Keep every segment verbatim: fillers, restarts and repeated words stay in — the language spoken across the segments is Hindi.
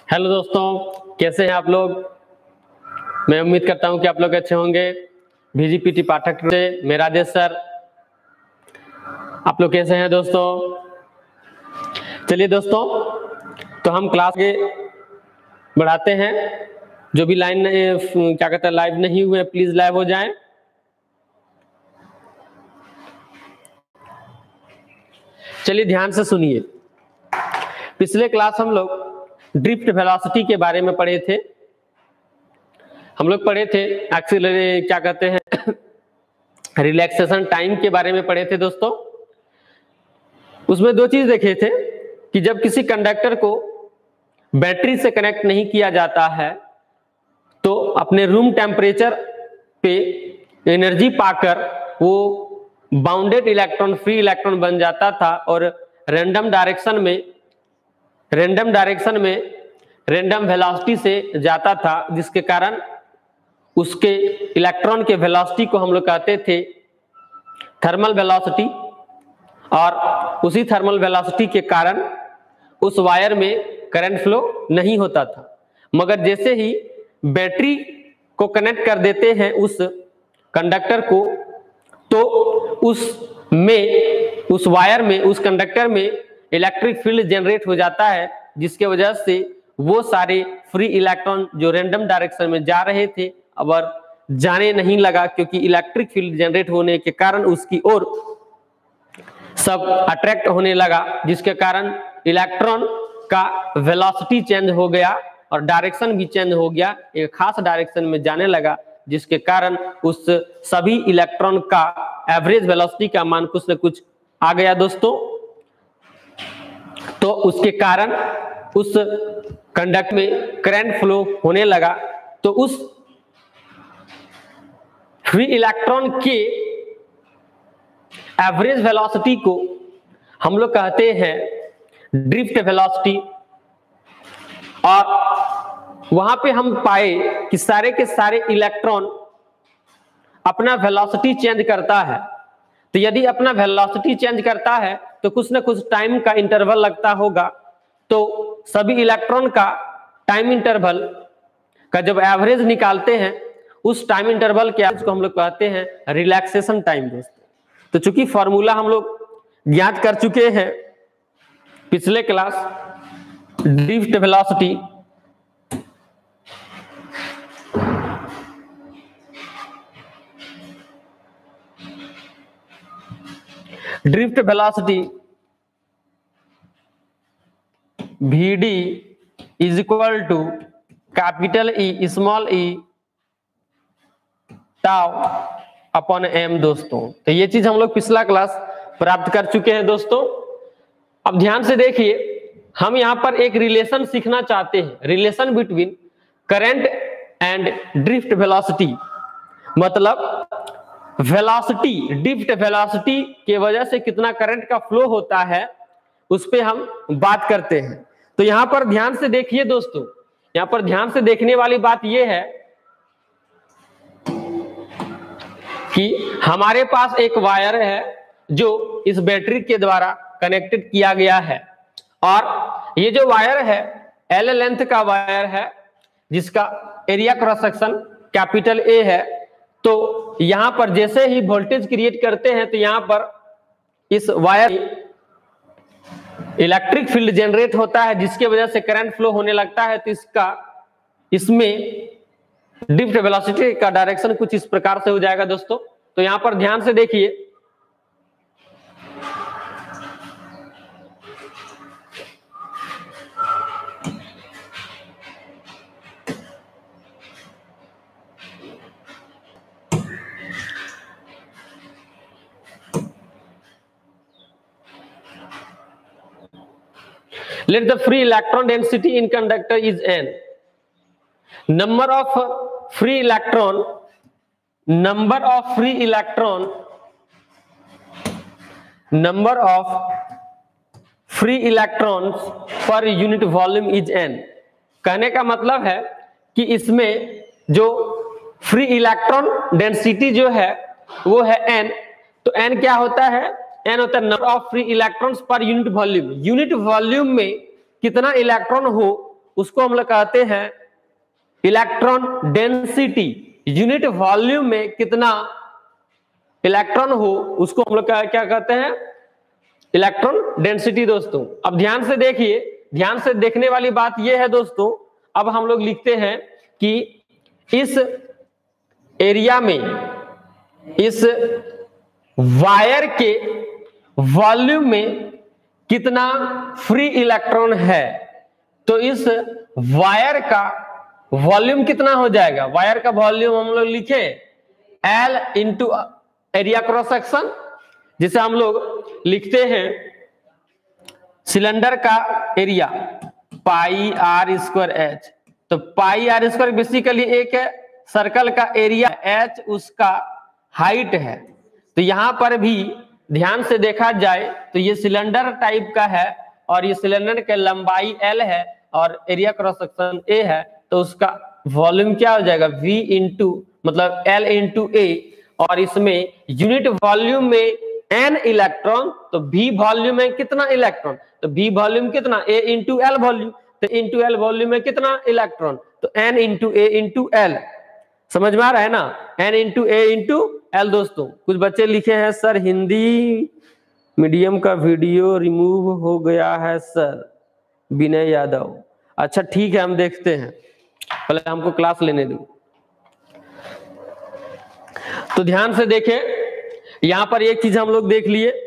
हेलो दोस्तों, कैसे हैं आप लोग। मैं उम्मीद करता हूं कि आप लोग अच्छे होंगे। वीजीपीटी पाठक से मैं राजेश सर। आप लोग कैसे हैं दोस्तों। चलिए दोस्तों, तो हम क्लास के बढ़ाते हैं। जो भी लाइन क्या कहते हैं लाइव नहीं हुए प्लीज लाइव हो जाएं। चलिए ध्यान से सुनिए। पिछले क्लास हम लोग ड्रिफ्ट वेलोसिटी के बारे में पढ़े थे। हम लोग पढ़े थे एक्सीलरेशन क्या कहते हैं रिलैक्सेशन टाइम के बारे में पढ़े थे दोस्तों। उसमें दो चीज देखे थे कि जब किसी कंडक्टर को बैटरी से कनेक्ट नहीं किया जाता है तो अपने रूम टेम्परेचर पे एनर्जी पाकर वो बाउंडेड इलेक्ट्रॉन फ्री इलेक्ट्रॉन बन जाता था और रैंडम डायरेक्शन में रैंडम डायरेक्शन में रैंडम वेलोसिटी से जाता था, जिसके कारण उसके इलेक्ट्रॉन के वेलोसिटी को हम लोग कहते थे थर्मल वेलोसिटी। और उसी थर्मल वेलोसिटी के कारण उस वायर में करंट फ्लो नहीं होता था। मगर जैसे ही बैटरी को कनेक्ट कर देते हैं उस कंडक्टर को, तो उस में उस वायर में उस कंडक्टर में इलेक्ट्रिक फील्ड जनरेट हो जाता है, जिसके वजह से वो सारे फ्री इलेक्ट्रॉन जो रैंडम डायरेक्शन में जा रहे थे अब जाने नहीं लगा, क्योंकि इलेक्ट्रिक फील्ड जनरेट होने के कारण उसकी ओर सब अट्रैक्ट होने लगा, जिसके कारण इलेक्ट्रॉन का वेलोसिटी चेंज हो गया और डायरेक्शन भी चेंज हो गया, एक खास डायरेक्शन में जाने लगा, जिसके कारण उस सभी इलेक्ट्रॉन का एवरेज वेलोसिटी का मान कुछ न कुछ आ गया दोस्तों। तो उसके कारण उस कंडक्ट में करंट फ्लो होने लगा। तो उस फ्री इलेक्ट्रॉन के एवरेज वेलोसिटी को हम लोग कहते हैं ड्रिफ्ट वेलोसिटी। और वहां पे हम पाए कि सारे के सारे इलेक्ट्रॉन अपना वेलोसिटी चेंज करता है। तो यदि अपना वेलोसिटी चेंज करता है तो कुछ ना कुछ टाइम का इंटरवल लगता होगा। तो सभी इलेक्ट्रॉन का टाइम इंटरवल का जब एवरेज निकालते हैं उस टाइम इंटरवल के एवरेज को हम लोग कहते हैं रिलैक्सेशन टाइम दोस्तों। तो चूंकि फॉर्मूला हम लोग ज्ञात कर चुके हैं पिछले class, drift velocity drift velocity V D is equal to capital E small E tau upon M दोस्तों। तो ये चीज हम लोग पिछला क्लास प्राप्त कर चुके हैं दोस्तों। अब ध्यान से देखिए, हम यहां पर एक रिलेशन सीखना चाहते हैं, relation between current and drift velocity. मतलब वेलोसिटी ड्रिफ्ट वेलोसिटी के वजह से कितना करंट का फ्लो होता है उस पे हम बात करते हैं। तो यहां पर ध्यान से देखिए दोस्तों, यहां पर ध्यान से देखने वाली बात यह है कि हमारे पास एक वायर है जो इस बैटरी के द्वारा कनेक्टेड किया गया है, और ये जो वायर है एल लेंथ का वायर है जिसका area cross section capital A है। तो यहां पर जैसे ही वोल्टेज क्रिएट करते हैं तो यहां पर इस वायर इलेक्ट्रिक फील्ड जनरेट होता है, जिसके वजह से करंट फ्लो होने लगता है। तो इसका इसमें ड्रिफ्ट वेलोसिटी का डायरेक्शन कुछ इस प्रकार से हो जाएगा दोस्तों। तो यहां पर ध्यान से देखिए, let the free electron density in conductor is n. Number of free electron, number of free electron, number of free electrons per unit volume is n. कहने का मतलब है कि इसमें जो फ्री इलेक्ट्रॉन डेंसिटी जो है वो है n। तो n क्या होता है, n होता है number of free electrons per unit volume. Unit volume में कितना इलेक्ट्रॉन हो उसको हम लोग कहते हैं इलेक्ट्रॉन डेंसिटी। यूनिट वॉल्यूम में कितना इलेक्ट्रॉन हो उसको हम लोग क्या कहते हैं, इलेक्ट्रॉन डेंसिटी दोस्तों। अब ध्यान से देखिए, ध्यान से देखने वाली बात यह है दोस्तों, अब हम लोग लिखते हैं कि इस एरिया में, इस वायर के वॉल्यूम में कितना फ्री इलेक्ट्रॉन है। तो इस वायर का वॉल्यूम कितना हो जाएगा, वायर का वॉल्यूम हम लोग लिखे L into area cross section, जिसे हम लोग लिखते हैं सिलेंडर का area pi R square H. तो पाई आर स्क्वायर बेसिकली एक है सर्कल का एरिया, एच उसका हाइट है। तो यहां पर भी ध्यान से देखा जाए तो ये सिलेंडर टाइप का है और ये सिलेंडर की लंबाई L है और एरिया क्रॉस सेक्शन A है, तो उसका वॉल्यूम क्या हो जाएगा V इंटू मतलब L इंटू A, और इसमें यूनिट वॉल्यूम में N इलेक्ट्रॉन, तो V वॉल्यूम में कितना इलेक्ट्रॉन, तो V वॉल्यूम कितना A इंटू L वॉल्यूम, तो इंटू L वॉल्यूम में कितना इलेक्ट्रॉन, तो N into A into L। समझ में आ रहा है ना, N into A into L। दोस्तों कुछ बच्चे लिखे हैं सर हिंदी मीडियम का वीडियो रिमूव हो गया है सर, विनय यादव। अच्छा ठीक है, हम देखते हैं, पहले हमको क्लास लेने दो। तो ध्यान से देखें, यहां पर एक चीज हम लोग देख लिए।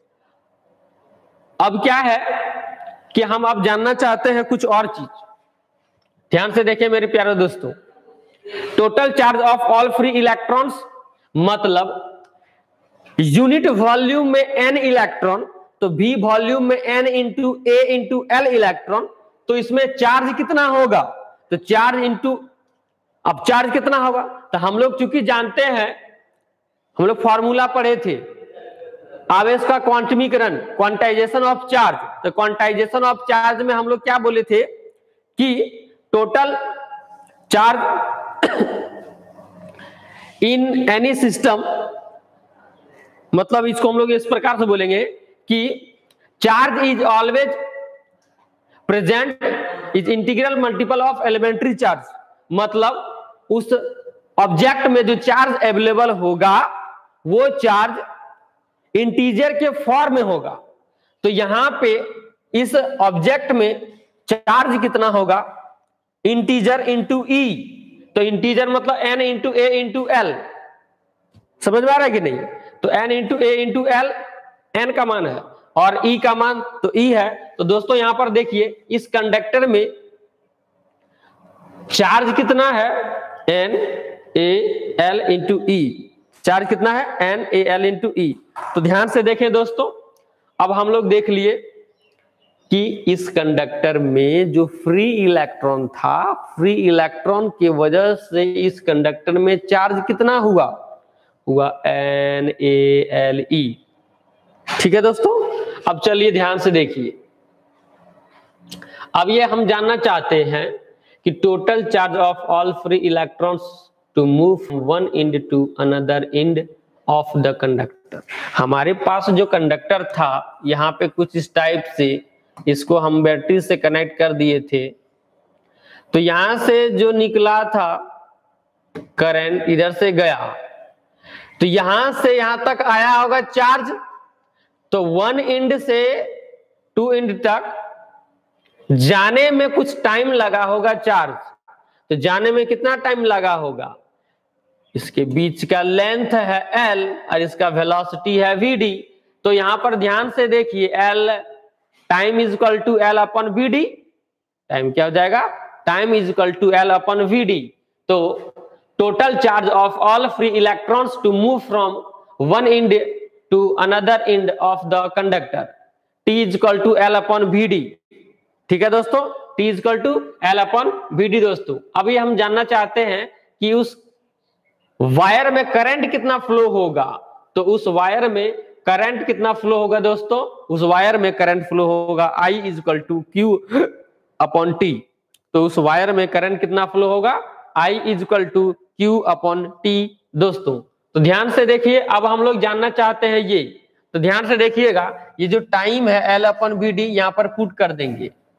अब क्या है कि हम अब जानना चाहते हैं कुछ और चीज। ध्यान से देखें मेरे प्यारे दोस्तों, total charge of all free electrons मतलब यूनिट वॉल्यूम में n इलेक्ट्रॉन, तो V वॉल्यूम में n into A into L electron, तो इसमें चार्ज कितना होगा, तो चार्ज इंटू, अब चार्ज कितना होगा, तो हम लोग चूंकि जानते हैं, हम लोग फॉर्मूला पढ़े थे आवेश का क्वांटमीकरण, क्वांटाइजेशन ऑफ चार्ज। तो क्वांटाइजेशन ऑफ चार्ज में हम लोग क्या बोले थे कि total charge in any system, मतलब इसको हम लोग इस प्रकार से बोलेंगे कि charge is always present is integral multiple of elementary charge. मतलब उस ऑब्जेक्ट में जो चार्ज अवेलेबल होगा वो चार्ज इंटीजर के फॉर्म में होगा। तो यहां पे इस ऑब्जेक्ट में चार्ज कितना होगा, इंटीजर इंटू ई, तो इंटीजर मतलब n into A into L. समझ में आ रहा है कि नहीं, तो n into A into L n का मान है और e का मान तो e है। तो दोस्तों यहां पर देखिए इस कंडक्टर में चार्ज कितना है, n a l into E, charge कितना है n a l into E. तो ध्यान से देखें दोस्तों, अब हम लोग देख लिए कि इस कंडक्टर में जो फ्री इलेक्ट्रॉन था, फ्री इलेक्ट्रॉन की वजह से इस कंडक्टर में चार्ज कितना हुआ, हुआ N A L E। ठीक है दोस्तों, अब चलिए ध्यान से देखिए, अब ये हम जानना चाहते हैं कि total charge of all free electrons to move from one end to another end of the conductor. हमारे पास जो कंडक्टर था यहाँ पे कुछ इस टाइप से, इसको हम बैटरी से कनेक्ट कर दिए थे, तो यहां से जो निकला था करंट इधर से गया, तो यहां से यहां तक आया होगा चार्ज, तो वन एंड से टू एंड तक जाने में कुछ टाइम लगा होगा चार्ज। तो जाने में कितना टाइम लगा होगा, इसके बीच का लेंथ है L और इसका वेलोसिटी है V D। तो यहां पर ध्यान से देखिए, L time is equal to L upon V D, time क्या हो जाएगा, time is equal to L upon V D। तो total charge of all free electrons to move from one end to another end of the conductor, T is equal to L upon V D। ठीक है दोस्तों, T is equal to L upon V D। दोस्तों अभी हम जानना चाहते हैं कि उस वायर में करंट कितना फ्लो होगा, तो उस वायर में करंट कितना फ्लो होगा दोस्तों, उस वायर में करंट फ्लो होगा I is equal to Q upon T। तो उस वायर में करंट कितना फ्लो होगा, I is equal to Q upon T। दोस्तों तो ध्यान से देखिए, अब हम लोग जानना चाहते हैं ये, तो ध्यान से देखिएगा, ये जो टाइम है L अपन V D यहाँ पर पुट कर देंगे,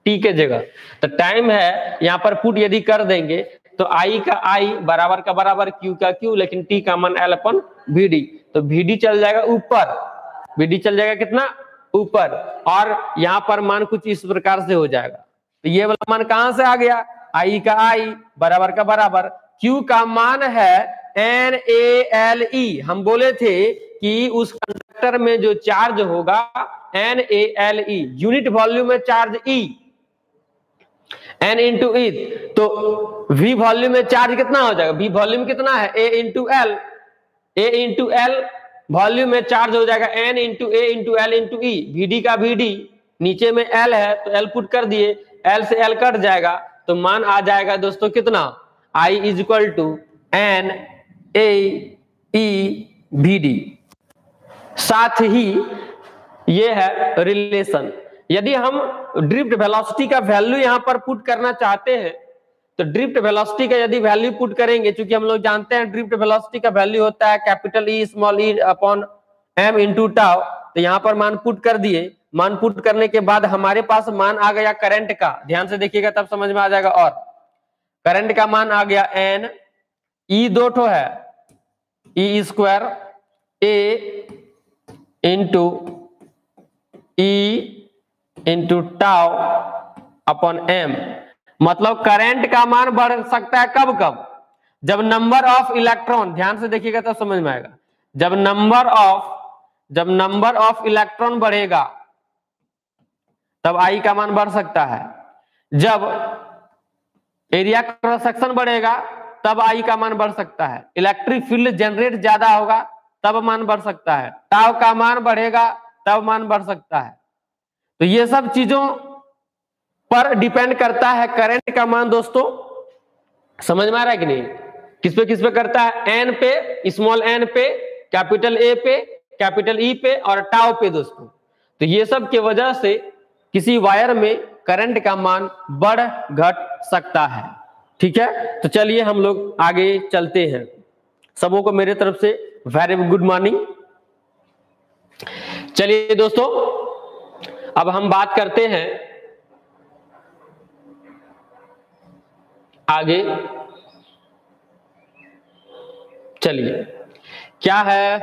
टी के जगह। तो टाइम है यहाँ पर पुट यदि कर देंगे तो आई का आई बराबर का बराबर, क्यू का क्यू, लेकिन टी का मान एल अपन वी डी। तो वी डी चल जाएगा ऊपर, वी डी चल जाएगा कितना ऊपर, और यहाँ पर मान कुछ इस प्रकार से हो जाएगा। तो ये वाला मान कहां से आ गया, आई का आई बराबर का बराबर, क्यू का मान है एन ए एल ई। हम बोले थे कि उस कंडक्टर में जो चार्ज होगा N A L E, unit volume में charge E, N into E, तो वी वॉल्यूम में चार्ज कितना हो जाएगा, वी वॉल्यूम कितना है A into L, A into L volume में चार्ज हो जाएगा N into A into L into E, VD का वीडी, नीचे में एल है तो एल पुट कर दिए, एल से एल कट जाएगा तो मान आ जाएगा दोस्तों कितना, I is equal to N A E V D. साथ ही ये है रिलेशन, यदि हम ड्रिफ्ट वेलोसिटी का वैल्यू यहां पर पुट करना चाहते हैं तो ड्रिफ्ट वेलोसिटी का यदि वैल्यू पुट करेंगे, क्योंकि हम लोग जानते हैं ड्रिफ्ट वेलोसिटी का वैल्यू होता है capital E small E upon M into tau, तो यहां पर मान पुट कर दिए। मान पुट करने के बाद हमारे पास मान आ गया करंट का, ध्यान से देखिएगा तब समझ में आ जाएगा, और करंट का मान आ गया एन, ई दो ठो है, E square A into E into tau upon M. मतलब करंट का मान बढ़ सकता है कब कब, जब नंबर ऑफ इलेक्ट्रॉन, ध्यान से देखिएगा तब समझ में आएगा, जब नंबर ऑफ जब नंबर ऑफ इलेक्ट्रॉन बढ़ेगा तब आई का मान बढ़ सकता है, जब एरिया क्रॉस सेक्शन बढ़ेगा तब आई का मान बढ़ सकता है, इलेक्ट्रिक फील्ड जनरेट ज्यादा होगा तब मान बढ़ सकता है, टाउ का मान बढ़ेगा तब मान बढ़ सकता है। तो ये सब चीजों पर डिपेंड करता है करंट का मान दोस्तों, समझ में आ रहा है कि नहीं, किस पे किस पे करता है, एन पे, स्मॉल एन पे, कैपिटल ए पे, कैपिटल ई पे और टाउ पे दोस्तों। तो ये सब की वजह से किसी वायर में करंट का मान बढ़ घट सकता है, ठीक है। तो चलिए हम लोग आगे चलते हैं, सबों को मेरे तरफ से वेरी गुड मॉर्निंग। चलिए दोस्तों अब हम बात करते हैं आगे, चलिए क्या है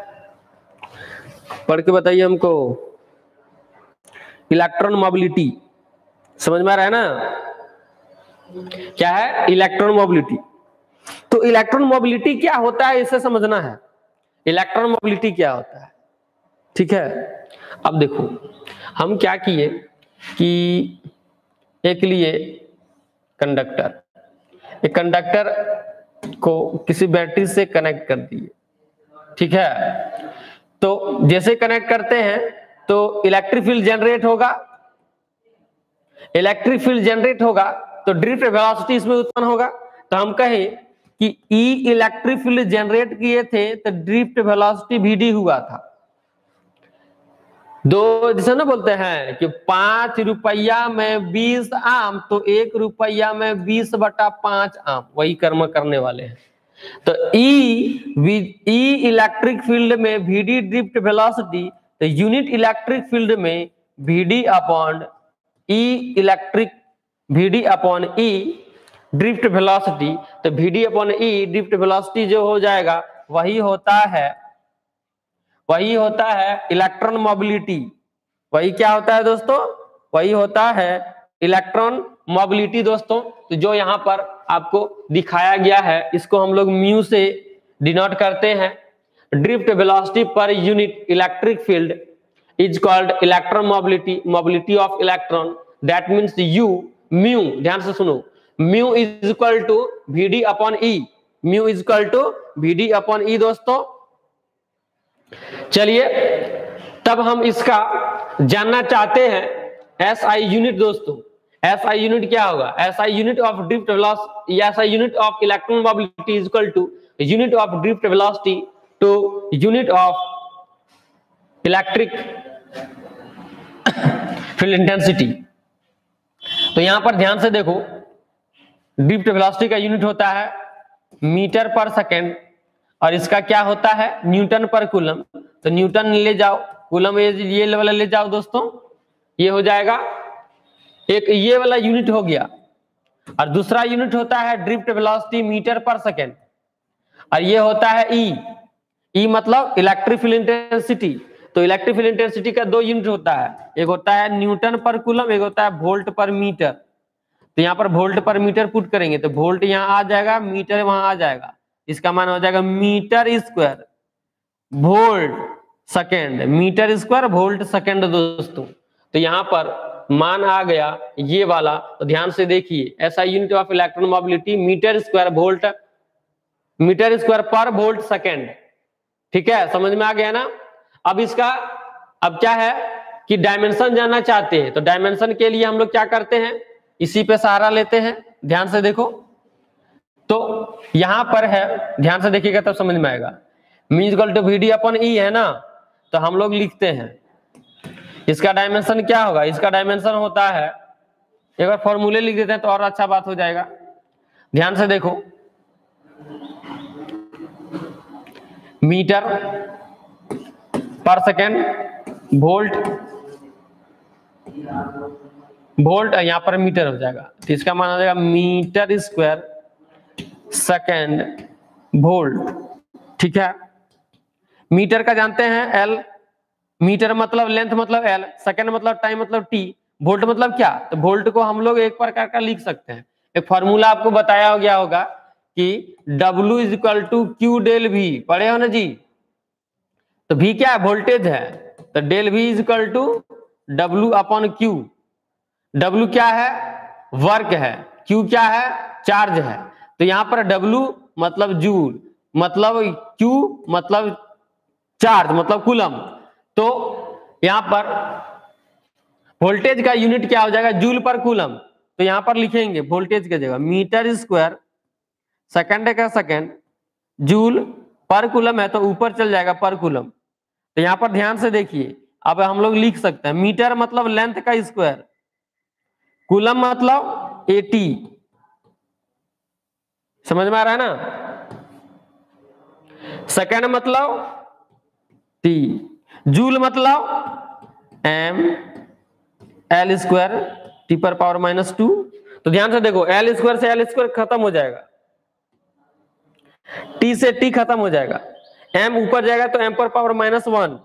पढ़ के बताइए हमको, इलेक्ट्रॉन मोबिलिटी, समझ में आ रहा है ना, क्या है इलेक्ट्रॉन मोबिलिटी। तो इलेक्ट्रॉन मोबिलिटी क्या होता है इसे समझना है, इलेक्ट्रॉन मोबिलिटी क्या होता है, ठीक है। अब देखो हम क्या किए कि एक लिए कंडक्टर, एक कंडक्टर को किसी बैटरी से कनेक्ट कर दिए, ठीक है। तो जैसे कनेक्ट करते हैं तो इलेक्ट्रिक फील्ड जनरेट होगा, इलेक्ट्रिक फील्ड जनरेट होगा तो ड्रिफ्ट वेलोसिटी इसमें उत्पन्न होगा। तो हम कहें कि ई इलेक्ट्रिक फील्ड जनरेट किए थे तो ड्रिफ्ट वेलोसिटी वी डी हुआ था। दो जैसे ना बोलते हैं कि पांच रुपया में बीस आम, तो एक रुपया में बीस बटा पांच आम, वही कर्म करने वाले हैं। तो ई ई इलेक्ट्रिक फील्ड में वीडी ड्रिफ्ट वेलोसिटी, तो यूनिट इलेक्ट्रिक फील्ड में VD upon E electric VD upon E drift velocity, तो VD upon E drift velocity जो हो जाएगा वही होता है वही होता है इलेक्ट्रॉन मोबिलिटी। वही क्या होता है दोस्तों, वही होता है इलेक्ट्रॉन मोबिलिटी दोस्तों। तो जो यहाँ पर आपको दिखाया गया है इसको हम लोग म्यू से डिनोट करते हैं। Drift velocity per unit electric field is called electron mobility, mobility of electron, that means you mu, ध्यान से सुनो, mu is equal to VD upon E, mu is equal to VD upon E दोस्तों। चलिए तब हम इसका जानना चाहते हैं एस आई यूनिट दोस्तों। एस आई यूनिट क्या होगा, S I unit of drift velocity, S I unit of electron mobility is equal to unit of drift velocity to unit of electric field intensity. तो यहां पर ध्यान से देखो, ड्रिफ्ट वेलोसिटी का यूनिट होता है मीटर पर सेकेंड और इसका क्या होता है न्यूटन पर कूलम। तो न्यूटन ले जाओ, कूलम ये लेवल ले जाओ दोस्तों, ये हो जाएगा एक ये वाला यूनिट हो गया, और दूसरा यूनिट होता है drift velocity metre per second, और ये होता है ई। ई मतलब इलेक्ट्रिक फील्ड इंटेंसिटी। तो इलेक्ट्रिक फील्ड इंटेंसिटी का दो यूनिट होता है, एक होता है न्यूटन पर कूलम, एक होता है वोल्ट पर मीटर। तो यहाँ पर वोल्ट पर मीटर पुट करेंगे तो वोल्ट यहाँ आ जाएगा, मीटर वहां आ जाएगा, इसका मान हो जाएगा metre square volt second, metre square volt second दोस्तों। तो यहाँ पर मान आ गया ये वाला। तो ध्यान से देखिए, ऐसा unit of electron mobility metre square volt, metre square पर वोल्ट सेकेंड। ठीक है, समझ में आ गया ना। अब इसका अब क्या है कि डायमेंशन जानना चाहते हैं, तो डायमेंशन के लिए हम लोग क्या करते हैं, इसी पे सहारा लेते हैं। ध्यान से देखो, तो यहां पर है, ध्यान से देखिएगा तब समझ में आएगा। Mean equal to V D upon E है ना, तो हम लोग लिखते हैं इसका डायमेंशन क्या होगा, इसका डायमेंशन होता है, एक बार फॉर्मूले लिख देते हैं तो और अच्छा बात हो जाएगा। ध्यान से देखो, metre per second volt, volt यहां पर मीटर हो जाएगा, तो इसका मान हो जाएगा मीटर स्क्वायर सेकेंड वोल्ट। ठीक है, मीटर का जानते हैं एल, मीटर मतलब लेंथ मतलब एल, सेकेंड मतलब टाइम मतलब टी, वोल्ट मतलब क्या, तो वोल्ट को हम लोग एक प्रकार का लिख सकते हैं, एक फॉर्मूला आपको बताया गया होगा कि W is equal to Q del V, पढ़े हो ना जी। तो V क्या है, वोल्टेज है, तो del V is equal to W upon Q. W क्या है, वर्क है, Q क्या है, चार्ज है। तो यहां पर W मतलब जूल, मतलब Q मतलब चार्ज मतलब कूलम। तो यहां पर वोल्टेज का यूनिट क्या हो जाएगा, जूल पर कूलम। तो यहां पर लिखेंगे वोल्टेज की जगह मीटर स्क्वायर, सेकंड का सेकंड, जूल पर कूलम है तो ऊपर चल जाएगा पर कूलम। तो यहां पर ध्यान से देखिए, अब हम लोग लिख सकते हैं मीटर मतलब लेंथ का स्क्वायर, कूलम मतलब एटी, समझ में आ रहा है ना। सेकंड मतलब टी, जूल मतलब एम, एल स्क्वायर टी पर पावर माइनस टू। तो ध्यान से देखो, एल स्क्वायर से एल स्क्वायर खत्म हो जाएगा, टी से टी खत्म हो जाएगा, एम ऊपर जाएगा तो एम पर पावर माइनस वन,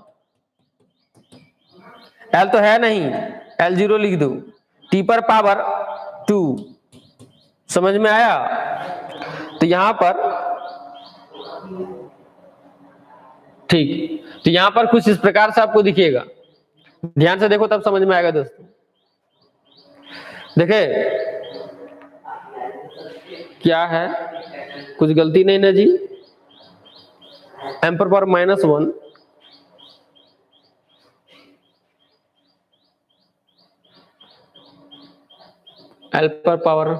एल तो है नहीं, एल जीरो लिख दो, टी पर पावर टू। समझ में आया। तो यहां पर ठीक, तो यहां पर कुछ इस प्रकार से आपको दिखेगा, ध्यान से देखो तब समझ में आएगा दोस्तों। देखे क्या है, कुछ गलती नहीं ना जी, एम पर पावर माइनस वन, एल पर पावर,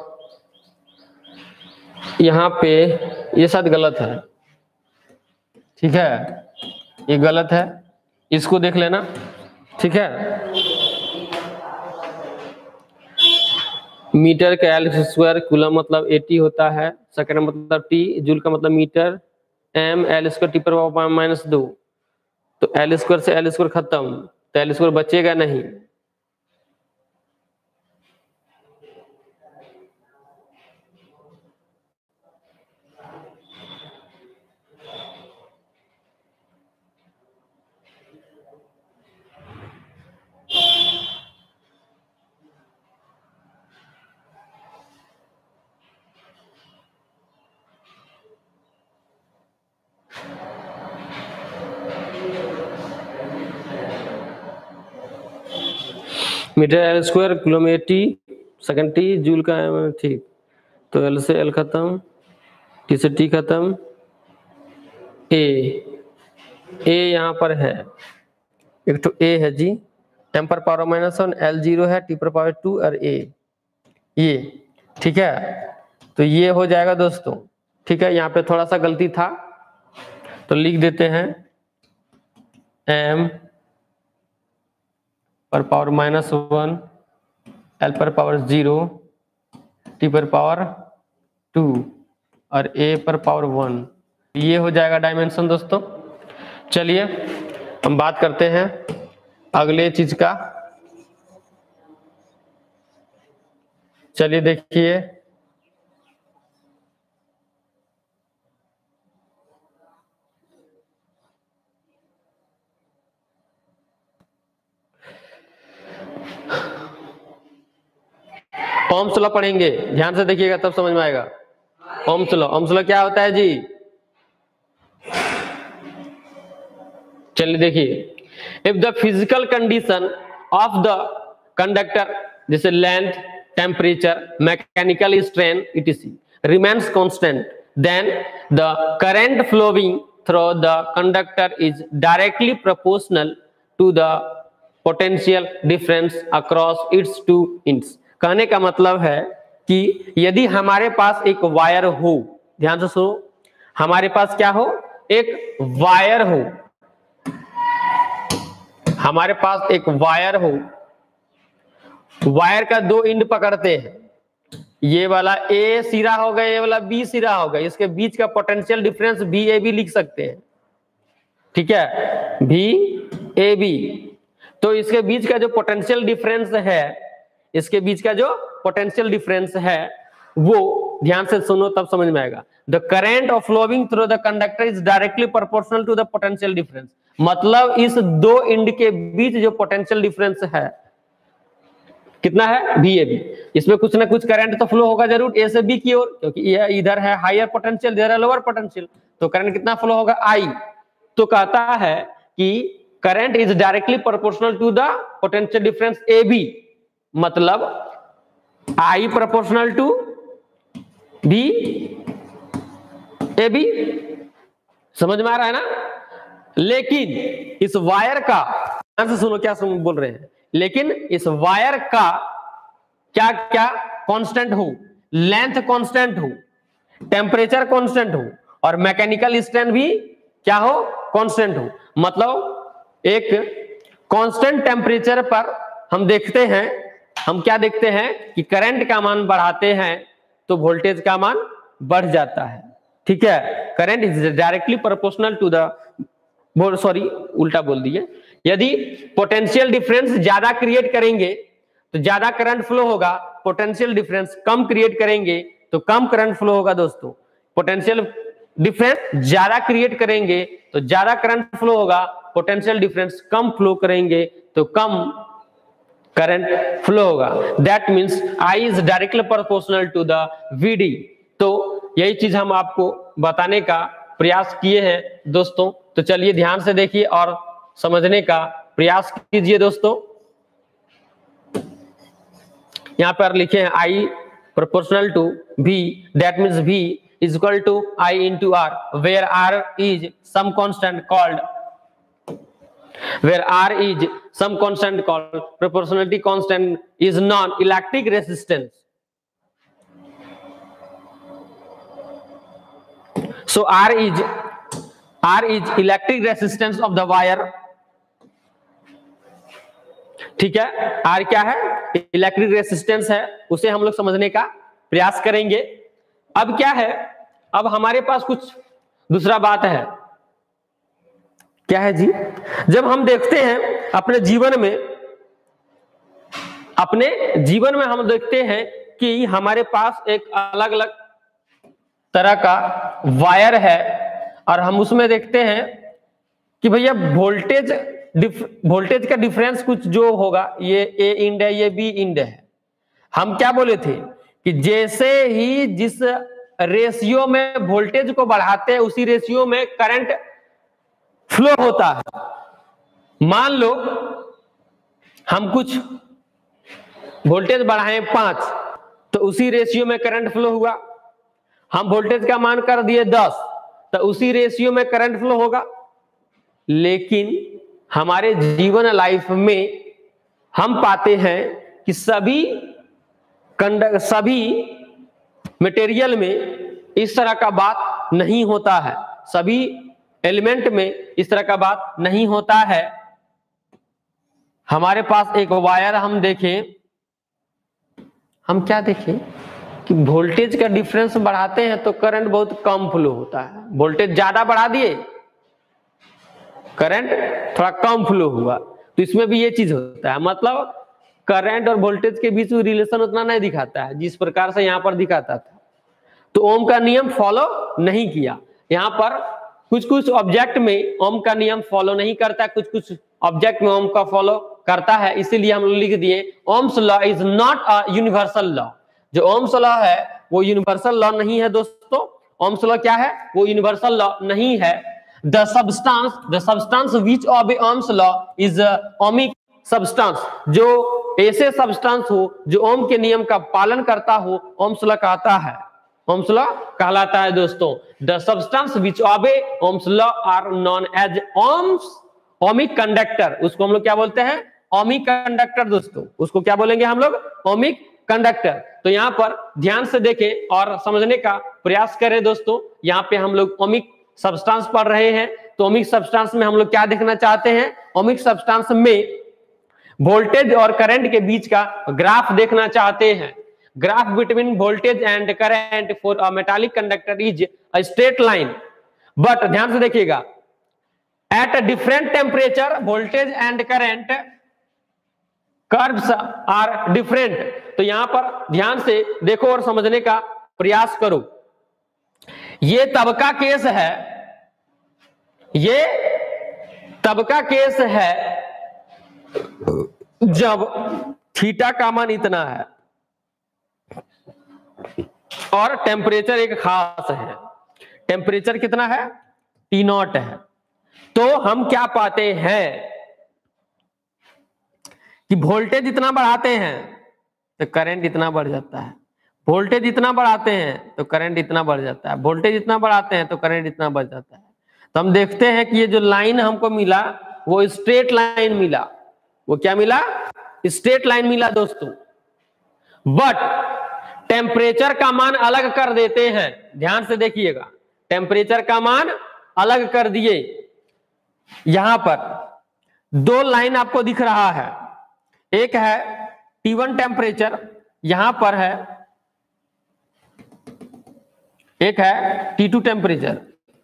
यहां पे ये शायद गलत है, ठीक है, ये गलत है, इसको देख लेना। ठीक है, मीटर का एल स्क्वायर, कूलम मतलब एटी होता है, सेकंड मतलब टी, जूल का मतलब metre, M L square T पर पावर माइनस दो। तो एल स्क्वायर से एल स्क्वायर खत्म, तो एल स्क्वायर बचेगा नहीं। Metre L square, coulomb A T, second T, joule का ठीक, तो एल से एल खत्म, टी से टी खत्म, ए ए यहाँ पर है, एक तो ए है जी, एम पर power minus one, L zero है, टी पर पावर टू और ए ये। ठीक है, तो ये हो जाएगा दोस्तों। ठीक है, यहाँ पे थोड़ा सा गलती था तो लिख देते हैं एम पर पावर माइनस वन, एल पर पावर जीरो, टी पर पावर टू और ए पर पावर वन। ये हो जाएगा डायमेंशन दोस्तों। चलिए हम बात करते हैं अगले चीज का। चलिए देखिए, ओम्स लॉ पढ़ेंगे, ध्यान से देखिएगा तब समझ में आएगा। ओम्स लॉ, ओम्स लॉ क्या होता है जी? चलिए देखिए, if the physical condition of the conductor जैसे length, temperature, mechanical strain etc remains constant, then the current flowing through the conductor is directly proportional to the potential difference across its two ends। कहने का मतलब है कि यदि हमारे पास एक वायर हो, ध्यान से सुनो, हमारे पास क्या हो? एक वायर हो, हमारे पास एक वायर हो, वायर का दो एंड पकड़ते हैं, ये वाला ए सिरा होगा, ये वाला बी सिरा होगा, इसके बीच का potential difference V A B लिख सकते हैं, ठीक है, भी ए बी। तो इसके बीच का जो पोटेंशियल डिफरेंस है, इसके बीच का जो पोटेंशियल डिफरेंस है वो ध्यान से सुनो तब समझ में आएगा। The current of flowing through the conductor is directly proportional to the potential difference. मतलब इस दो एंड के बीच जो पोटेंशियल डिफरेंस है कितना है? V A B. इसमें कुछ ना कुछ करंट तो फ्लो होगा जरूर ए से बी की ओर, क्योंकि ये इधर है हायर पोटेंशियल, इधर है लोअर पोटेंशियल, तो करंट कितना फ्लो होगा? आई। तो कहता है कि current is directly proportional to the potential difference A B, मतलब I proportional to V A B. समझ में आ रहा है ना? लेकिन इस वायर का, ध्यान से सुनो क्या सुन बोल रहे हैं, लेकिन इस वायर का क्या क्या कांस्टेंट हो? लेंथ कांस्टेंट हो, टेम्परेचर कांस्टेंट हो, और मैकेनिकल स्ट्रेन भी क्या हो? कांस्टेंट हो। मतलब एक कांस्टेंट टेम्परेचर पर हम देखते हैं, हम क्या देखते हैं कि करंट का मान बढ़ाते हैं तो वोल्टेज का मान बढ़ जाता है, ठीक है। Current is directly proportional to the, sorry उल्टा बोल दिए, यदि पोटेंशियल डिफरेंस ज्यादा क्रिएट करेंगे तो ज्यादा करंट फ्लो होगा, पोटेंशियल डिफरेंस कम क्रिएट करेंगे तो कम करंट फ्लो होगा। दोस्तों, पोटेंशियल डिफरेंस ज्यादा क्रिएट करेंगे तो ज्यादा करंट फ्लो होगा, पोटेंशियल डिफरेंस कम फ्लो करेंगे तो कम करंट फ्लो होगा। That means I is directly proportional to the V D. तो यही चीज हम आपको बताने का प्रयास किए हैं दोस्तों। तो चलिए ध्यान से देखिए और समझने का प्रयास कीजिए दोस्तों। यहां पर लिखे हैं I proportional to V, that means V is equal to I into R, where R is some constant called where R is some constant called proportionality constant is non-electric resistance. So R is R is electric resistance of the wire. ठीक है, R क्या है? इलेक्ट्रिक रेसिस्टेंस है, उसे हम लोग समझने का प्रयास करेंगे। अब क्या है? अब हमारे पास कुछ दूसरा बात है। क्या है जी? जब हम देखते हैं अपने जीवन में, अपने जीवन में हम देखते हैं कि हमारे पास एक अलग अलग तरह का वायर है और हम उसमें देखते हैं कि भैया वोल्टेज वोल्टेज का डिफरेंस कुछ जो होगा, ये ए इंड है, ये बी इंड है। हम क्या बोले थे कि जैसे ही जिस रेशियो में वोल्टेज को बढ़ाते हैं उसी रेशियो में करंट फ्लो होता है। मान लो हम कुछ वोल्टेज बढ़ाए पांच, तो उसी रेशियो में करंट फ्लो हुआ। हम वोल्टेज का मान कर दिए दस, तो उसी रेशियो में करंट फ्लो होगा। लेकिन हमारे जीवन लाइफ में हम पाते हैं कि सभी कंडक्ट सभी मटेरियल में इस तरह का बात नहीं होता है, सभी एलिमेंट में इस तरह का बात नहीं होता है। हमारे पास एक वायर हम देखें, हम क्या देखें कि वोल्टेज का डिफरेंस बढ़ाते हैं तो करंट बहुत कम फ्लो होता है। वोल्टेज ज्यादा बढ़ा दिए, करंट थोड़ा कम फ्लो हुआ। तो इसमें भी ये चीज होता है, मतलब करंट और वोल्टेज के बीच में रिलेशन उतना नहीं दिखाता है जिस प्रकार से यहाँ पर दिखाता था। तो ओम का नियम फॉलो नहीं किया। यहाँ पर कुछ कुछ ऑब्जेक्ट में ओम का नियम फॉलो नहीं करता, कुछ कुछ ऑब्जेक्ट में ओम का फॉलो करता है, इसीलिए हम लोग लिख दिए Ohm's law is not a universal law. जो ओम्स लॉ है वो यूनिवर्सल लॉ नहीं है दोस्तों। ओम्स लॉ क्या है? वो यूनिवर्सल लॉ नहीं है। The substance the substance which obey Ohm's law is ohmic substance. जो ऐसे सब्सटेंस हो जो ओम के नियम का पालन करता हो, ओम्स लॉ कहता है, ओम्स लॉ कहलाता है दोस्तों। The substance which obey Ohm's law are known as Ohm's ohmic conductor. उसको हम लोग क्या बोलते हैं? ओमिक कंडक्टर दोस्तों। उसको क्या बोलेंगे हम लोग? Ohmic conductor. तो यहाँ पर ध्यान से देखें और समझने का प्रयास करें दोस्तों। यहाँ पे हम लोग ओमिक सब्सटेंस पढ़ रहे हैं, तो ओमिक सब्सटेंस में हम लोग क्या देखना चाहते हैं? ओमिक सब्सटेंस में वोल्टेज और करंट के बीच का ग्राफ देखना चाहते हैं। Graph between voltage and current for a metallic conductor is a straight line, but ध्यान से देखिएगा, at a different temperature voltage and current curves are different. तो यहां पर ध्यान से देखो और समझने का प्रयास करो। ये तब का केस है, ये तब का केस है जब थीटा का मान इतना है और टेम्परेचर एक खास है। टेम्परेचर कितना है? टी नॉट है। तो हम क्या पाते हैं कि वोल्टेज इतना बढ़ाते हैं तो करंट इतना बढ़ जाता है, वोल्टेज इतना बढ़ाते हैं तो करंट इतना बढ़ जाता है, वोल्टेज इतना बढ़ाते हैं तो करंट इतना बढ़ जाता है। तो हम देखते हैं कि ये जो लाइन हमको मिला वो स्ट्रेट लाइन मिला। वो क्या मिला? स्ट्रेट लाइन मिला दोस्तों। बट टेम्परेचर का मान अलग कर देते हैं। ध्यान से देखिएगा, टेम्परेचर का मान अलग कर दिए। यहां पर दो लाइन आपको दिख रहा है, एक है टी वन टेम्परेचर यहां पर है, एक है टी टू टेम्परेचर।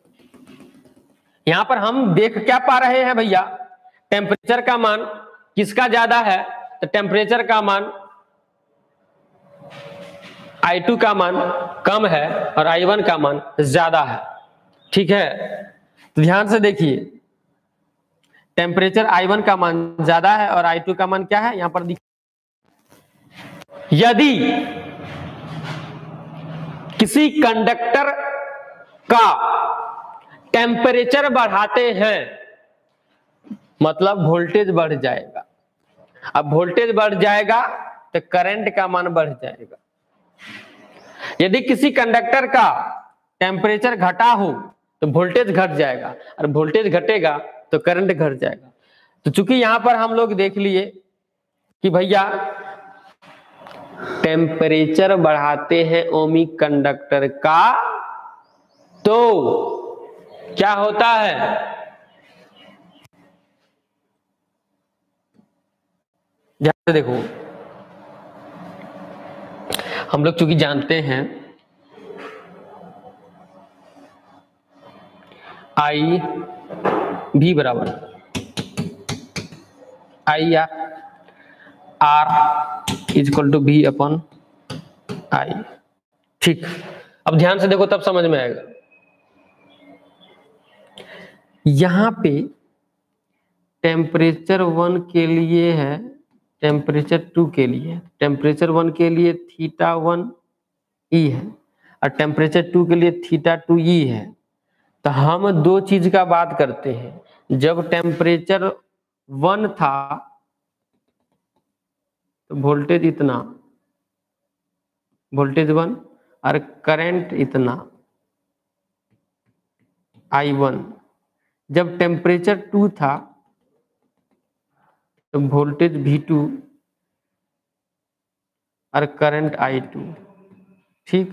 यहां पर हम देख क्या पा रहे हैं भैया? टेम्परेचर का मान किसका ज्यादा है? तो टेम्परेचर का मान आई टू का मान कम है और आई वन का मान ज्यादा है। ठीक है, तो ध्यान से देखिए, टेम्परेचर आई वन का मान ज्यादा है और आई टू का मान क्या है? यहां पर दिख, यदि किसी कंडक्टर का टेम्परेचर बढ़ाते हैं मतलब वोल्टेज बढ़ जाएगा। अब वोल्टेज बढ़ जाएगा तो करंट का मान बढ़ जाएगा। यदि किसी कंडक्टर का टेम्परेचर घटा हो तो वोल्टेज घट जाएगा और वोल्टेज घटेगा तो करंट घट जाएगा। तो चूंकि यहां पर हम लोग देख लिए कि भैया टेम्परेचर बढ़ाते हैं ओमिक कंडक्टर का, तो क्या होता है? ध्यान से देखो, हम लोग चूंकि जानते हैं आई भी बराबर आई या R is equal to V upon I. ठीक, अब ध्यान से देखो तब समझ में आएगा। यहां पे टेम्परेचर वन के लिए है, टेम्परेचर टू के लिए है। टेम्परेचर वन के लिए थीटा वन ई है और टेम्परेचर टू के लिए थीटा टू ई है। तो हम दो चीज का बात करते हैं। जब टेम्परेचर वन था तो वोल्टेज इतना, वोल्टेज वन, और करंट इतना आई वन। जब टेम्परेचर टू था तो वोल्टेज वी टू और करंट आई टू। ठीक,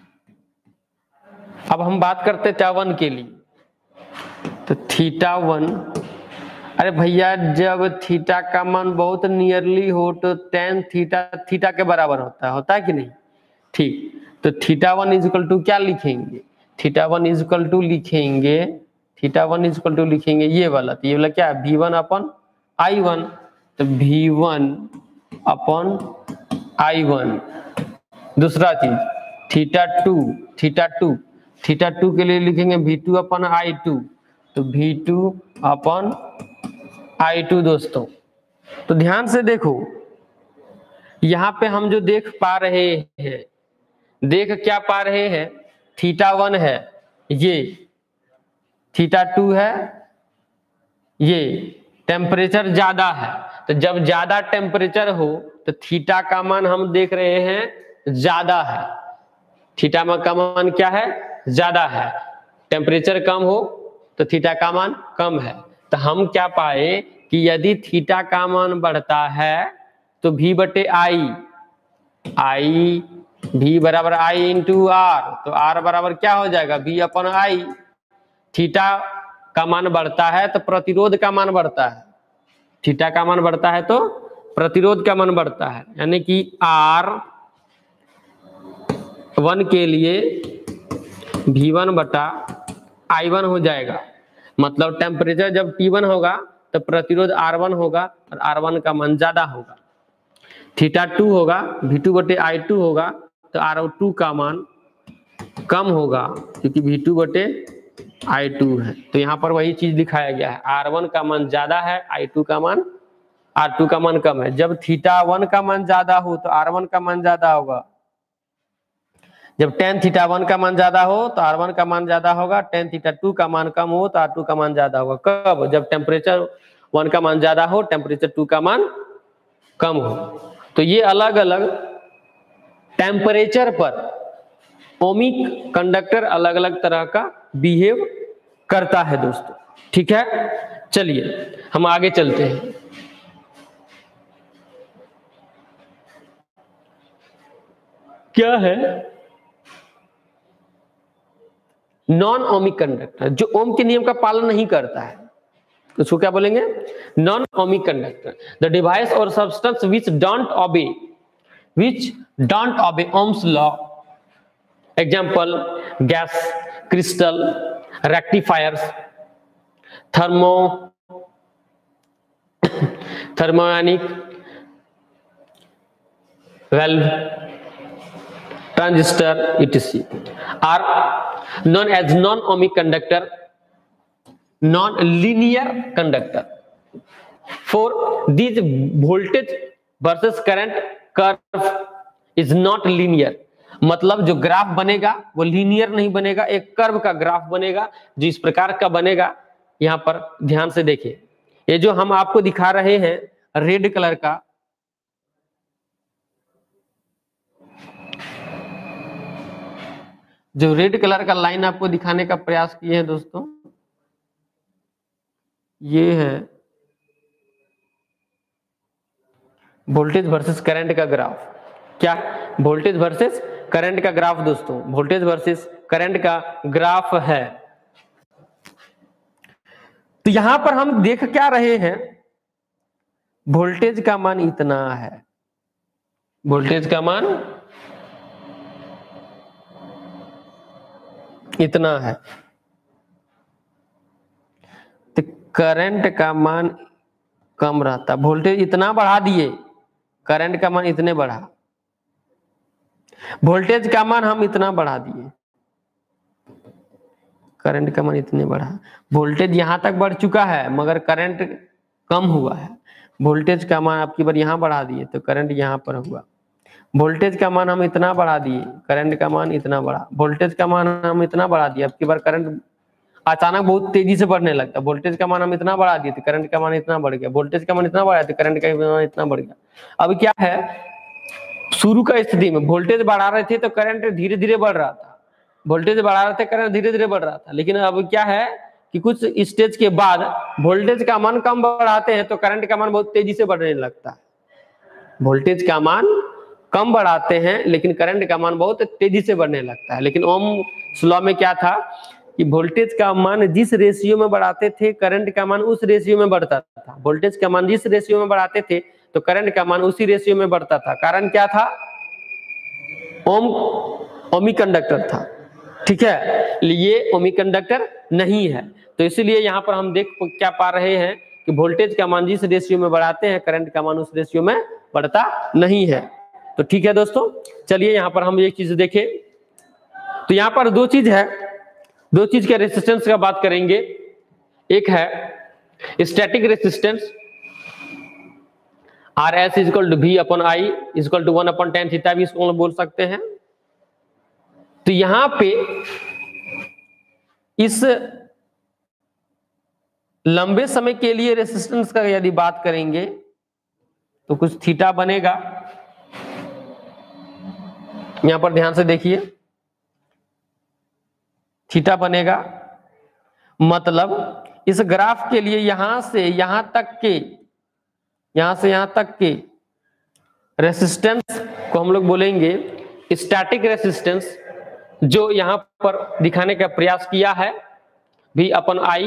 अब हम बात करते थीटा वन के लिए। तो थीटा वन, अरे भैया जब थीटा का मान बहुत नियरली हो तो टेन थीटा थीटा के बराबर होता है, होता है कि नहीं? ठीक, तो theta one is equal to क्या लिखेंगे? Theta one is equal to लिखेंगे theta one is equal to लिखेंगे ये वाला, तो ये वाला क्या है? V one upon I one. तो V one upon I one. दूसरा चीज theta two, theta two theta two के लिए लिखेंगे V two upon I two, तो V two upon I two दोस्तों। तो ध्यान से देखो, यहां पे हम जो देख पा रहे हैं, देख क्या पा रहे हैं, थीटा वन है, ये थीटा टू है, ये टेम्परेचर ज्यादा है। तो जब ज्यादा टेम्परेचर हो तो थीटा का मान हम देख रहे हैं ज्यादा है, थीटा का मान क्या है, ज्यादा है। टेम्परेचर कम हो तो थीटा का मान कम है। तो हम क्या पाए कि यदि थीटा का मान बढ़ता है तो v बटे आई, आई v बराबर आई इंटू आर, तो r बराबर क्या हो जाएगा, v अपन आई। थीटा का मान बढ़ता है तो प्रतिरोध का मान बढ़ता है, थीटा का मान बढ़ता है तो प्रतिरोध का मान बढ़ता है, यानी कि आर वन के लिए वी वन बटा आई वन हो जाएगा। मतलब टेम्परेचर जब टी वन होगा तो प्रतिरोध आर वन होगा और आर वन का मान ज्यादा होगा। थीटा टू होगा, वी टू बटे आई टू होगा, तो आर टू का मान कम होगा क्योंकि वी टू बटे आई टू है। तो यहाँ पर वही चीज दिखाया गया है, आर वन का मान ज्यादा है, आई टू का मान, आर टू का मान कम है। जब थीटा वन का मान ज्यादा हो तो आर वन का मान ज्यादा होगा, जब टेन थीटा वन का मान ज्यादा हो तो आर वन का मान ज्यादा होगा, टेन थीटा टू का मान कम हो तो आर टू का मान ज्यादा होगा। कब, जब टेम्परेचर वन का मान ज्यादा हो, टेम्परेचर टू का मान कम हो। तो ये अलग अलग टेम्परेचर पर ओमिक कंडक्टर अलग अलग तरह का बिहेव करता है दोस्तों, ठीक है। चलिए हम आगे चलते हैं। क्या है नॉन ओमिक कंडक्टर, जो ओम के नियम का पालन नहीं करता है, तो उसको क्या बोलेंगे, non ohmic conductor. The device और substance which don't obey which don't obey Ohm's law, example gas, crystal, rectifiers, thermo thermionic valve, transistor etc are known as non-ohmic conductor, non-linear conductor. For these voltage versus current curve is not linear, मतलब जो ग्राफ बनेगा वो लीनियर नहीं बनेगा, एक कर्व का ग्राफ बनेगा जो इस प्रकार का बनेगा। यहां पर ध्यान से देखिए, ये जो हम आपको दिखा रहे हैं रेड कलर का, जो रेड कलर का लाइन आपको दिखाने का प्रयास किए हैं दोस्तों, ये है वोल्टेज वर्सेस करंट का ग्राफ। क्या, वोल्टेज वर्सेस करंट का ग्राफ दोस्तों, वोल्टेज वर्सेस करंट का ग्राफ है। तो यहां पर हम देख क्या रहे हैं, वोल्टेज का मान इतना है, वोल्टेज का मान इतना है, तो करंट का मान कम रहता। वोल्टेज इतना बढ़ा दिए, करंट का मान इतने बढ़ा, वोल्टेज का मान हम इतना बढ़ा दिए, करंट का मान इतने बढ़ा। वोल्टेज यहां तक बढ़ चुका है मगर करंट कम हुआ है। वोल्टेज का मान आपकी बार यहां बढ़ा दिए तो करंट यहां पर हुआ। वोल्टेज का मान हम इतना बढ़ा दिए, करंट का मान इतना बढ़ा। वोल्टेज का मान हम इतना बढ़ा दिए, अब की बार करंट अचानक बहुत तेजी से बढ़ने लगता। वोल्टेज का मान हम इतना बढ़ा दिए तो करंट का मान इतना बढ़ गया, वोल्टेज का मान इतना बढ़ा तो करंट का मान इतना बढ़ गया। अब क्या है, शुरू का स्थिति में वोल्टेज बढ़ा रहे थे तो करंट धीरे धीरे बढ़ रहा था, वोल्टेज बढ़ा रहे थे करंट धीरे धीरे बढ़ रहा था। लेकिन अब क्या है कि कुछ स्टेज के बाद वोल्टेज का मान कम बढ़ाते हैं तो करंट का मान बहुत तेजी से बढ़ने लगता है। वोल्टेज का मान कम बढ़ाते हैं लेकिन करंट का मान बहुत तेजी से बढ़ने लगता है। लेकिन ओम लॉ में क्या था कि वोल्टेज का मान जिस रेशियो में बढ़ाते थे करंट का मान उस रेशियो में बढ़ता था। वोल्टेज का मान जिस रेशियो में बढ़ाते थे तो करंट का मान उसी रेशियो में बढ़ता था। कारण क्या था, ओम ओमिक कंडक्टर था, ठीक है। ये ओमिक कंडक्टर नहीं है, तो इसीलिए यहाँ पर हम देख क्या पा रहे हैं कि वोल्टेज का मान जिस रेशियो में बढ़ाते हैं करंट का मान उस रेशियो में बढ़ता नहीं है। तो ठीक है दोस्तों, चलिए यहाँ पर हम एक चीज देखें। तो यहाँ पर दो चीज है, दो चीज के रेसिस्टेंस का बात करेंगे। एक है static resistance, R S is equal to V upon I is equal to one upon tan theta भी इसको बोल सकते हैं। तो यहां पे इस लंबे समय के लिए रेसिस्टेंस का यदि बात करेंगे तो कुछ थीटा बनेगा। यहां पर ध्यान से देखिए, थीटा बनेगा, मतलब इस ग्राफ के लिए यहां से यहां तक के यहां से यहां तक के रेसिस्टेंस को हम लोग बोलेंगे स्टैटिक रेसिस्टेंस, जो यहां पर दिखाने का प्रयास किया है भी अपन आई।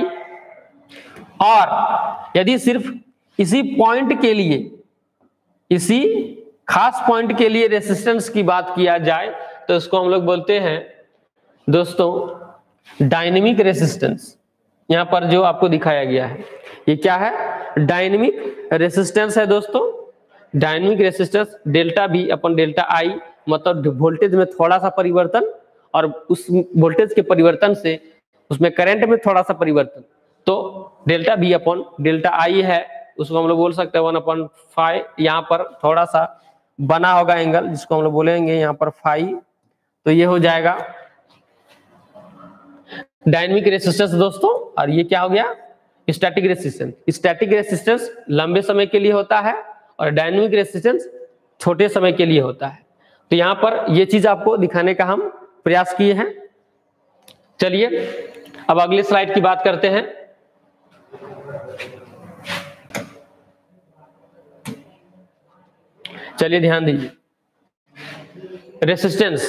और यदि सिर्फ इसी पॉइंट के लिए, इसी खास पॉइंट के लिए रेसिस्टेंस की बात किया जाए तो इसको हम लोग बोलते हैं दोस्तों डायनेमिक रेसिस्टेंस। यहां पर जो आपको दिखाया गया है ये क्या है, डायनेमिक रेसिस्टेंस है दोस्तों। Dynamic resistance delta V upon delta I, मतलब वोल्टेज में थोड़ा सा परिवर्तन और उस वोल्टेज के परिवर्तन से उसमें करंट में थोड़ा सा परिवर्तन, तो delta V upon delta I है, उसको हम लोग बोल सकते हैं वन अपॉन फाइव। यहाँ पर थोड़ा सा बना होगा एंगल जिसको हम लोग बोलेंगे यहाँ पर फाइव, तो ये हो जाएगा डायनेमिक रेसिस्टेंस दोस्तों। और ये क्या हो गया, स्टैटिक रेसिस्टेंस। स्टैटिक रेसिस्टेंस लंबे समय के लिए होता है और डायनेमिक रेसिस्टेंस छोटे समय के लिए होता है। तो यहाँ पर ये चीज आपको दिखाने का हम प्रयास किए हैं। चलिए अब अगले स्लाइड की बात करते हैं। चलिए ध्यान दीजिए, रेसिस्टेंस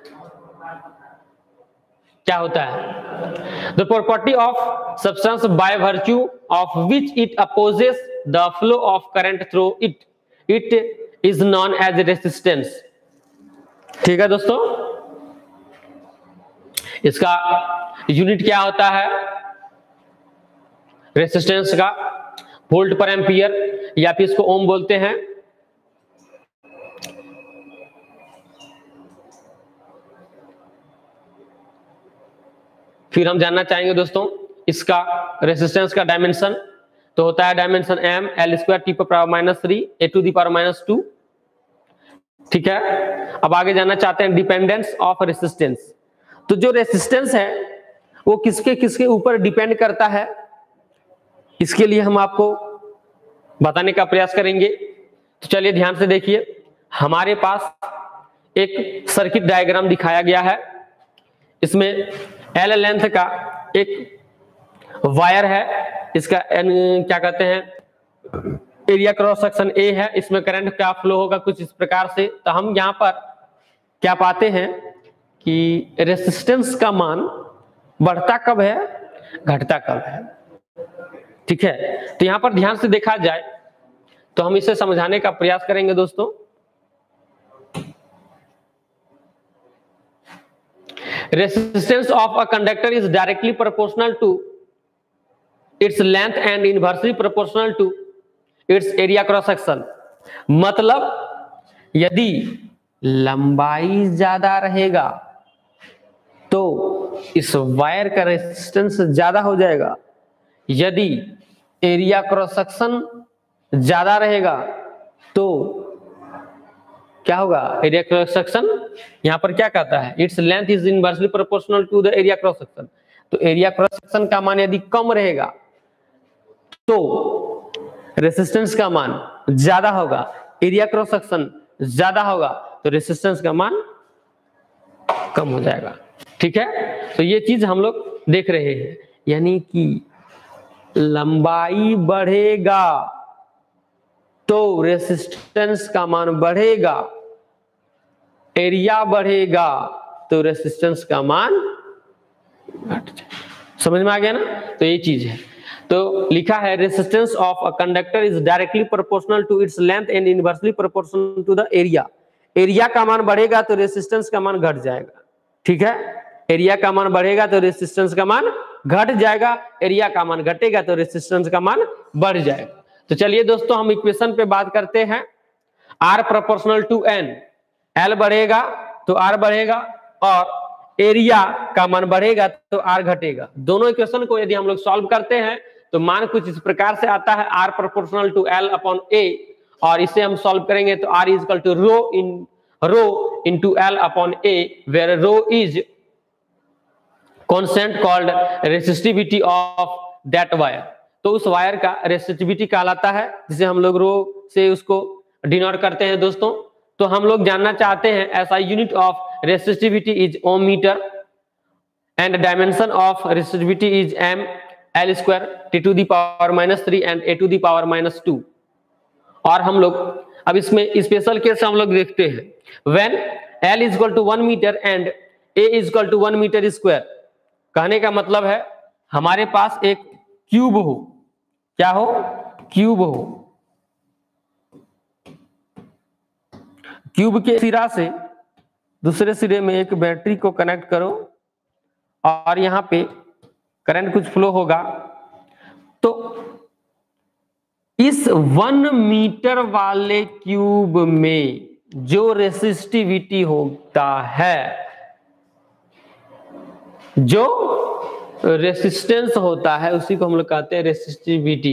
क्या होता है, the property of substance by virtue of which it opposes the flow of current through it, it is known as resistance. ठीक है दोस्तों, इसका यूनिट क्या होता है रेसिस्टेंस का, वोल्ट पर एम्पियर या फिर इसको ओम बोलते हैं। फिर हम जानना चाहेंगे दोस्तों इसका रेसिस्टेंस का डायमेंशन, तो होता है dimension M L square T पर power minus three A to the power minus two. ठीक है, अब आगे जानना चाहते हैं डिपेंडेंस ऑफ रेसिस्टेंस। तो जो रेसिस्टेंस है वो किसके किसके ऊपर डिपेंड करता है, इसके लिए हम आपको बताने का प्रयास करेंगे। तो चलिए ध्यान से देखिए, हमारे पास एक सर्किट डायग्राम दिखाया गया है। इसमें एल लेंथ का एक वायर है, इसका क्या कहते हैं एरिया क्रॉस सेक्शन ए है, इसमें करंट क्या फ्लो होगा कुछ इस प्रकार से। तो हम यहाँ पर क्या पाते हैं कि रेसिस्टेंस का मान बढ़ता कब है, घटता कब है। ठीक है, तो यहां पर ध्यान से देखा जाए तो हम इसे समझाने का प्रयास करेंगे दोस्तों। Resistance of a conductor is directly proportional to its length and inversely proportional to its area cross section. मतलब यदि लंबाई ज्यादा रहेगा तो इस वायर का रेसिस्टेंस ज्यादा हो जाएगा, यदि एरिया क्रॉस सेक्शन ज्यादा रहेगा तो क्या होगा, एरिया क्रॉस सेक्शन यहां पर क्या कहता है its length is inversely proportional to the area cross section. तो एरिया क्रॉस सेक्शन का मान यदि कम रहेगा तो रेसिस्टेंस का मान ज्यादा होगा, एरिया क्रॉस सेक्शन ज्यादा होगा तो रेसिस्टेंस का मान कम हो जाएगा। ठीक है, तो ये चीज हम लोग देख रहे हैं, यानी कि लंबाई बढ़ेगा तो रेसिस्टेंस का मान बढ़ेगा, एरिया बढ़ेगा तो रेसिस्टेंस का मान घट जाएगा। समझ में आ गया ना, तो ये चीज है। तो लिखा है resistance of a conductor is directly proportional to its length and inversely proportional to the area. Area का मान बढ़ेगा तो रेसिस्टेंस का मान घट जाएगा। ठीक है, एरिया का मान बढ़ेगा तो रेसिस्टेंस का मान घट जाएगा, एरिया का मान घटेगा तो रेसिस्टेंस का मान बढ़ जाएगा। तो चलिए दोस्तों हम इक्वेशन पे बात करते हैं। R proportional to L, L बढ़ेगा तो आर बढ़ेगा और एरिया का मान बढ़ेगा तो आर घटेगा। दोनों इक्वेशन को यदि हम लोग सॉल्व करते हैं तो मान कुछ इस प्रकार से आता है, R proportional to L upon A, और इसे हम सॉल्व करेंगे तो R is equal to rho in rho into L upon A, where rho is constant called resistivity of that wire. तो उस वायर का रेसिस्टिविटी कहलाता है, जिसे हम लोग रो से उसको डिनोट करते हैं दोस्तों। तो हम लोग जानना चाहते हैं ऐसा unit of resistivity is ohm metre and dimension of resistivity is M L square T to the power minus three and A to the power minus two. और हम लोग अब इसमें स्पेशल केस हम लोग देखते हैं, when L is equal to one metre and A is equal to one metre square. कहने का मतलब है हमारे पास एक क्यूब हो, क्या हो, क्यूब हो, क्यूब के सिरा से दूसरे सिरे में एक बैटरी को कनेक्ट करो और यहां पे करंट कुछ फ्लो होगा, तो इस वन मीटर वाले क्यूब में जो रेसिस्टिविटी होता है, जो रेसिस्टेंस होता है, उसी को हम लोग कहते हैं रेसिस्टिविटी।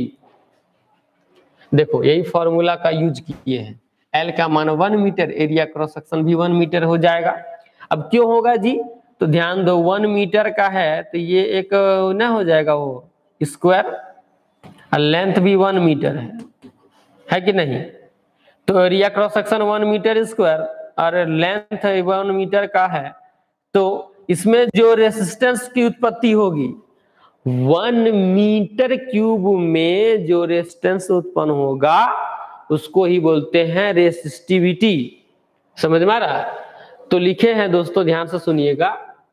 देखो यही फॉर्मूला का यूज किए हैं, एल का मान one metre, area cross section भी वन मीटर हो जाएगा। अब क्यों होगा जी, तो ध्यान दो, वन मीटर का है तो ये एक ना हो जाएगा वो स्क्वायर, और लेंथ भी वन मीटर है, है कि नहीं। तो area cross section one metre square और लेंथ वन मीटर का है, तो इसमें जो रेसिस्टेंस की उत्पत्ति होगी, वन मीटर क्यूब में जो रेजिस्टेंस उत्पन्न होगा उसको ही बोलते हैं रेसिस्टिविटी। समझ में आ रहा है? तो लिखे हैं दोस्तों, ध्यान से सुनिएगा,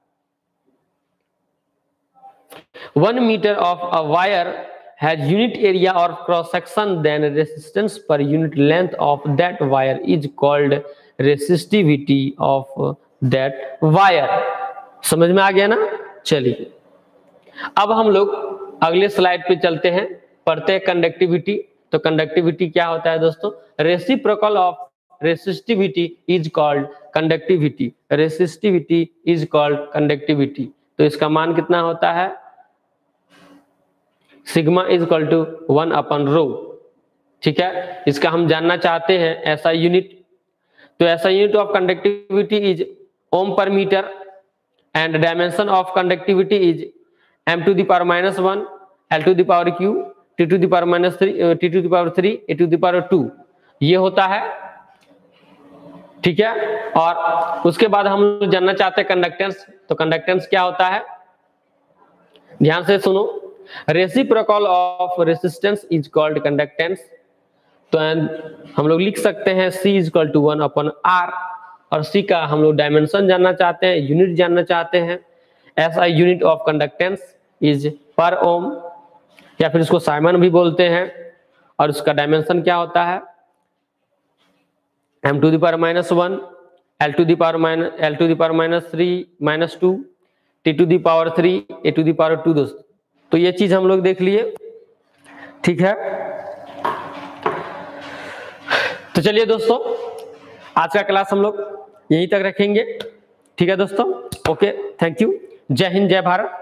one metre of a wire has unit area और cross section, then resistance per unit length of that wire is called resistivity of that wire. समझ में आ गया ना? चलिए अब हम लोग अगले स्लाइड पे चलते हैं, पढ़ते हैं कंडक्टिविटी। तो कंडक्टिविटी क्या होता है दोस्तों? Reciprocal of resistivity is called conductivity. Resistivity is called conductivity. तो इसका मान कितना होता है? Sigma is equal to one upon rho. ठीक है, इसका हम जानना चाहते हैं ऐसा यूनिट। तो ऐसा unit of conductivity is ohm per metre and dimension of conductivity is m to the power minus one, l to the power q, t to the power minus three, t to the power three, a to the power two, ये होता है। ठीक है, और उसके बाद हम लोग जानना चाहते हैं कंडक्टेंस। तो कंडक्टेंस क्या होता है? ध्यान से सुनो, reciprocal of resistance is called conductance. तो हम लोग लिख सकते हैं C is equal to one upon R, और C का हम लोग डायमेंशन जानना चाहते हैं, यूनिट जानना चाहते हैं। ऐसा यूनिट ऑफ कंडक्टेंस इज पर ओम, या फिर इसको साइमन भी बोलते हैं, और उसका डायमेंशन क्या होता है? m to the power minus one, l to the power minus l to the power minus three minus two, t to the power three, a to the power two. दोस्तों तो ये चीज हम लोग देख लिए। ठीक है, तो चलिए दोस्तों आज का क्लास हम लोग यहीं तक रखेंगे। ठीक है दोस्तों, ओके, थैंक यू। जय हिंद, जय भारत।